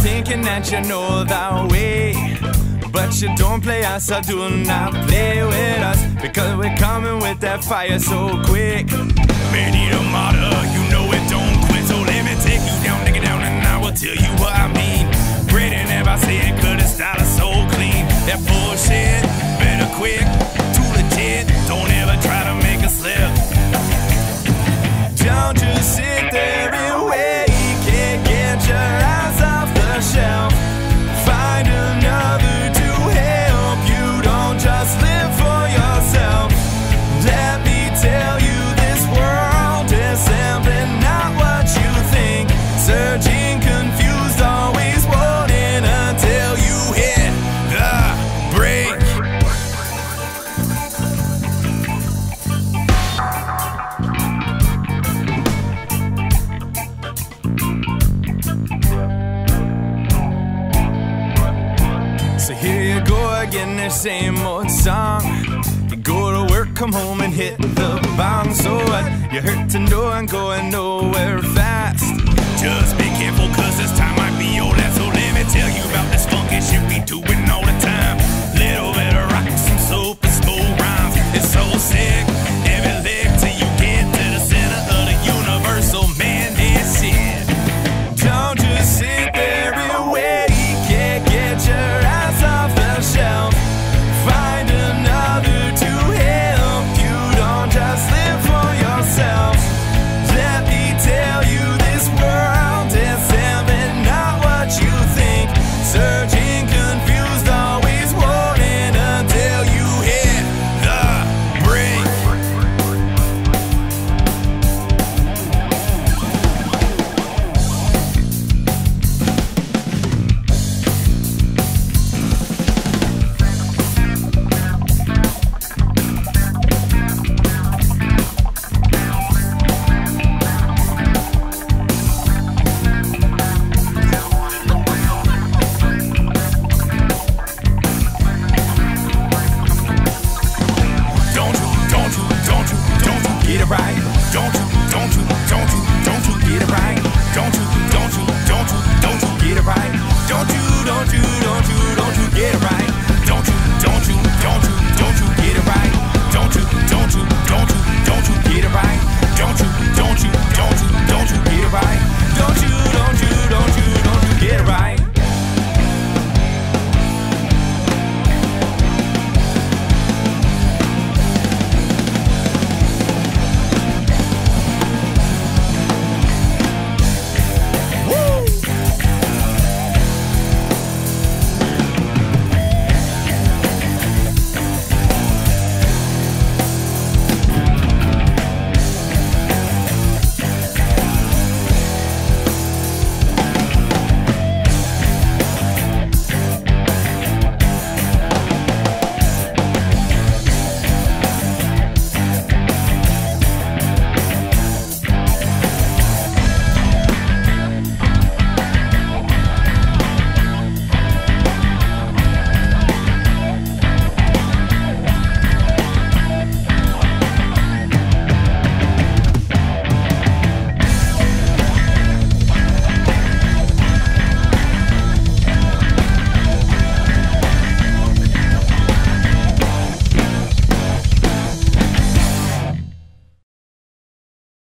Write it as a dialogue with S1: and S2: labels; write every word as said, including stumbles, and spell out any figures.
S1: thinking that you know the way, but you don't play us or do not play with us, because we're coming with that fire so quick. Manny the Martyr, you know it don't quit, so let me take you down, take it down, and I will tell you what I mean. Great and never said, cause the style is so clean. That bullshit, better quit, too legit, don't ever try to make a slip. Don't just sit there and wait, can't get your eyes off the shelf. Find another to help you, don't just live for yourself. Let me tell you, this world is simply not what you think. Searching, confused, always wanting until you hit the brink. So here you go again, the same old song. You go to work, come home and hit the bong. So what? You hurt to know I'm going nowhere fast. Just